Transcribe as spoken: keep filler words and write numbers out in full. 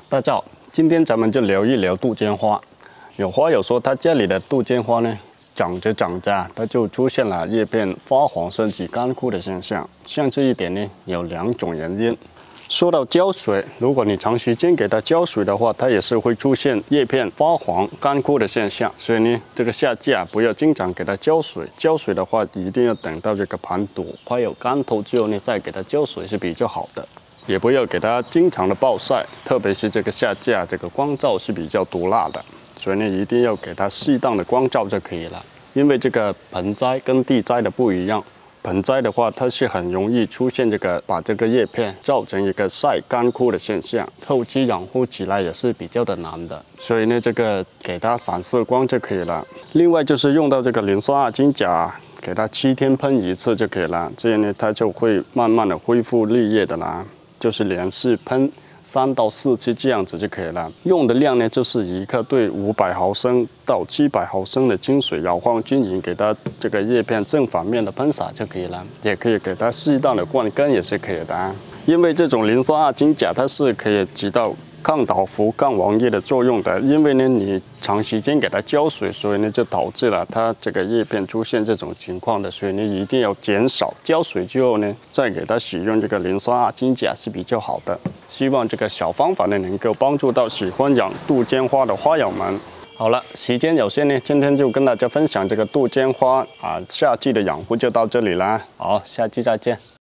大家好，今天咱们就聊一聊杜鹃花。有花友说他家里的杜鹃花呢，长着长着，它就出现了叶片发黄甚至干枯的现象。像这一点呢，有两种原因。说到浇水，如果你长时间给它浇水的话，它也是会出现叶片发黄、干枯的现象。所以呢，这个夏季啊，不要经常给它浇水。浇水的话，一定要等到这个盘朵快有干头之后呢，再给它浇水是比较好的。 也不要给它经常的暴晒，特别是这个夏季啊，这个光照是比较毒辣的，所以呢，一定要给它适当的光照就可以了。因为这个盆栽跟地栽的不一样，盆栽的话，它是很容易出现这个把这个叶片造成一个晒干枯的现象，后期养护起来也是比较的难的。所以呢，这个给它散射光就可以了。另外就是用到这个磷酸二氢钾。 给它七天喷一次就可以了，这样呢，它就会慢慢的恢复绿叶的啦。就是连续喷三到四次这样子就可以了。用的量呢，就是一克对五百毫升到七百毫升的清水，摇晃均匀，给它这个叶片正反面的喷洒就可以了。也可以给它适当的灌溉也是可以的啊。因为这种磷酸二氢钾，它是可以起到 抗倒伏、抗王叶的作用的，因为呢，你长时间给它浇水，所以呢，就导致了它这个叶片出现这种情况的，所以呢，一定要减少浇水之后呢，再给它使用这个磷酸二氢钾是比较好的。希望这个小方法呢，能够帮助到喜欢养杜鹃花的花友们。好了，时间有限呢，今天就跟大家分享这个杜鹃花啊，夏季的养护就到这里啦。好，下期再见。